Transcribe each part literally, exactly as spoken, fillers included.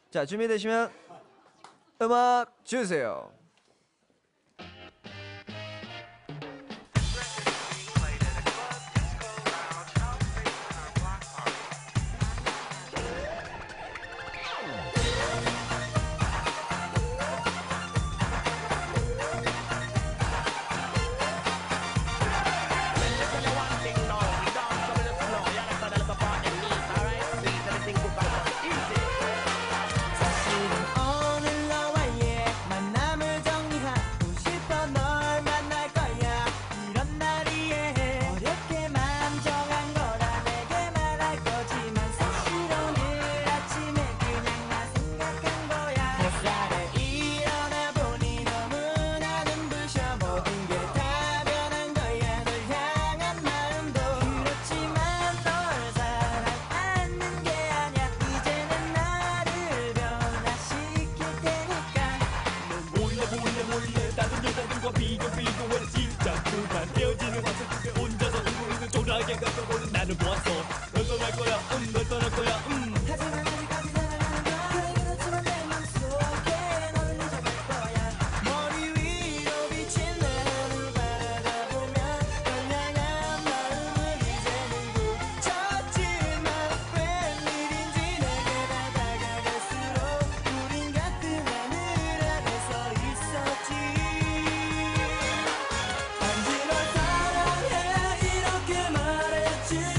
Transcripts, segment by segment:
자, 준비되시면 음악 주세요. 나를 보았어. 널 떠날 거야, 음, 널 떠날 거야, 음. 하지만 아직까지 사랑하는 거야. 그러긴 하지만 내 맘속에 너를 잊어갈 거야. 머리 위로 비친 내 하늘 바라보면 널 향한 마음은 이제는 굳혔지만 웬일인지 내게 다 다가갈수록 우린 같은 하늘 아래 서 있었지. 단지 널 사랑해 이렇게 말했지.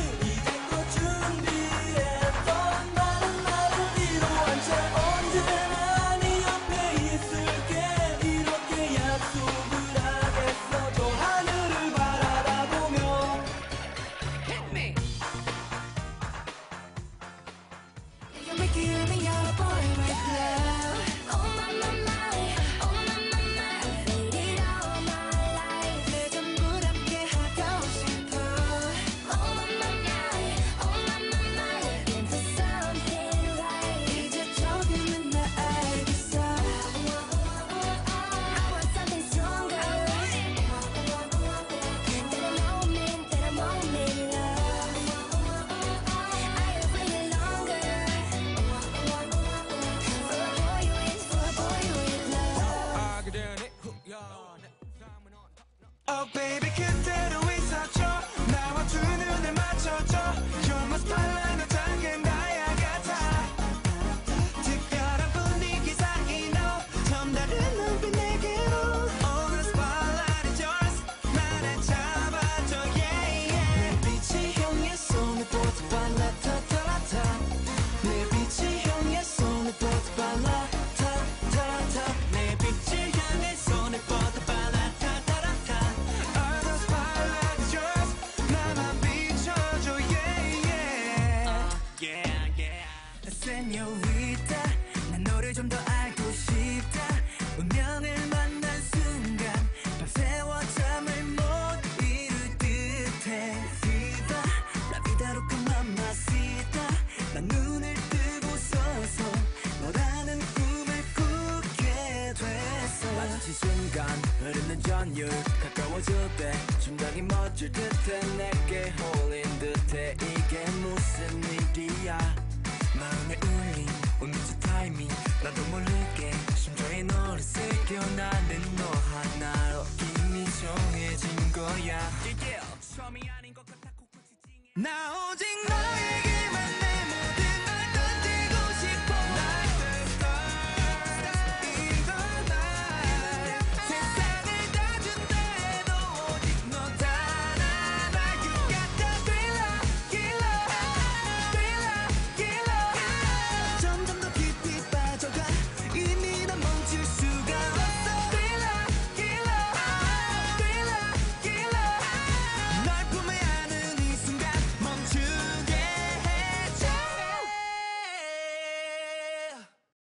Oh baby 그대로 있어줘. 나와 두 눈을 맞춰줘. You're my spotlight 너 작은 나야 같아. 특별한 분위기 사이 너 처음 다른 눈빛 내게로. Oh the spotlight is yours. 나를 잡아줘 yeah yeah. 내 빛이 향해 손을 뻗어 발라 타타라타. 내 빛이 향해 손을 뻗어 발라 타타타. 내 빛이 향해 손을 뻗어 발라. Señorita, 난 너를 좀 더 알고 싶다. 운명을 만난 순간 밤새워 잠을 못 이룰 듯해. Viva, la vida loca mamacita. 난 눈을 뜨고 서서 너라는 꿈을 꾸게 됐어. 마주친 순간 흐르는 전율 가까워질 때 심장이 멎을 듯해. 내게 홀린 듯해. 이게 무슨 일이야. 마음에 울림 운명의 타이밍 나도 모르게 심장에 너를 새겨. 나는 너 하나로 이미 정해진 거야. yeah, yeah. 처음이 아닌 것 같아 코끝이 찡해. 나 오직 너에게